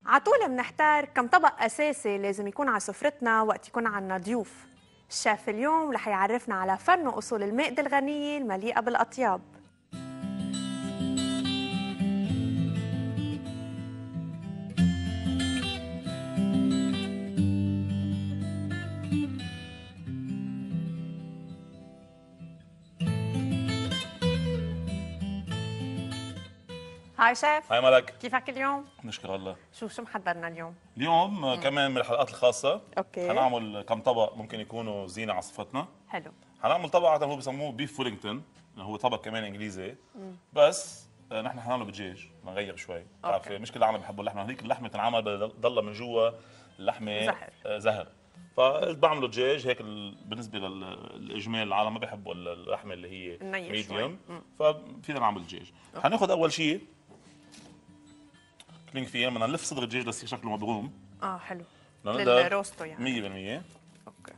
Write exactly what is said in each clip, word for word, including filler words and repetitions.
عطول منحتار كم طبق أساسي لازم يكون على سفرتنا وقت يكون عنا ضيوف. الشيف اليوم رح يعرفنا على فن وأصول المائدة الغنية المليئة بالأطياب. هاي شيف، هاي ملك. كيفك اليوم؟ نشكر الله. شو شو محضرنا اليوم؟ اليوم مم. كمان من الحلقات الخاصة. اوكي. حنعمل كم طبق ممكن يكونوا زينة على صفتنا. حلو. حنعمل طبق عادة هو بسموه بيف فولينغتون، هو طبق كمان انجليزي. مم. بس نحن حنعمله بدجاج، نغير شوي. بتعرفي مش كل العالم بيحبوا اللحمة، هذيك اللحمة تنعمل بضلها من جوا اللحمة زهر. زهر. فبعملوا دجاج هيك بالنسبة للإجمال العالم ما بيحبوا اللحمة اللي هي ميديوم، ففينا نعمل دجاج. حناخذ أول شيء كلينج فيه، بدنا نلف صدر الدجاج ليصير شكله مبروم. اه حلو. نقدر للروستو يعني مية بالمية. اوكي.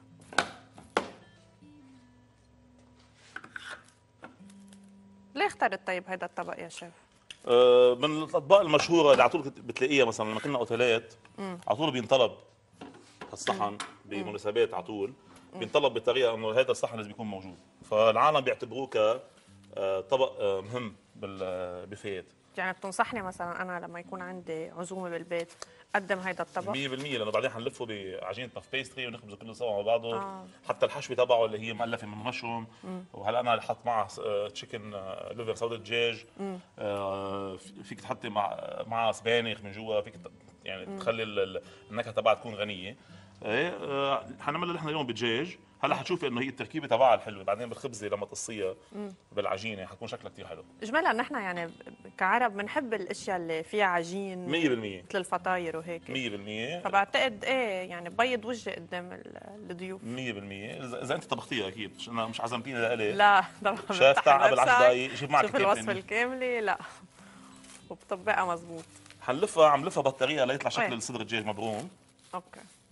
ليه اخترت طيب هذا الطبق يا شيف؟ آه من الاطباق المشهوره اللي على طول بتلاقيها مثلا لما كنا اوتيلات على طول بينطلب هالصحن بمناسبات، على طول بينطلب بطريقه انه هذا الصحن لازم يكون موجود، فالعالم بيعتبروه ك طبق مهم بالبوفيات. يعني بتنصحني مثلا انا لما يكون عندي عزومه بالبيت اقدم هيدا الطبق؟ مية بالمية، لانه بعدين حنلفه بعجينه بف بيستري ونخبزه كله سوا مع بعضه. آه. حتى الحشوه تبعه اللي هي مؤلفه من مشروم، وهلا انا حط معها تشيكن ليفر سودة دجاج. آه فيك تحطي مع معها سبانخ من جوا، فيك يعني مم. تخلي النكهه تبعها تكون غنيه. ايه حنعملها نحن اليوم بدجاج. هلا حتشوفي انه هي التركيبه تبعها الحلوه، بعدين بالخبزه لما تصيها بالعجينه حتكون شكلها كثير حلو. اجمالا نحن يعني كعرب بنحب الاشياء اللي فيها عجين مية بالمية، مثل الفطاير وهيك. مية بالمية. فبعتقد ايه يعني بيض وجهي قدام الضيوف. مية بالمية. اذا انت طبختيها اكيد، انا مش عزمتيني لإلي. لا طبعا. شايف تعب قبل عشر دقائق، جيب معك شوف الوصفه الكامله. لا وبطبقها مزبوط. حنلفها، عم لفها بالطريقه ليطلع شكل وين؟ الصدر الدجاج مبروم. اوكي.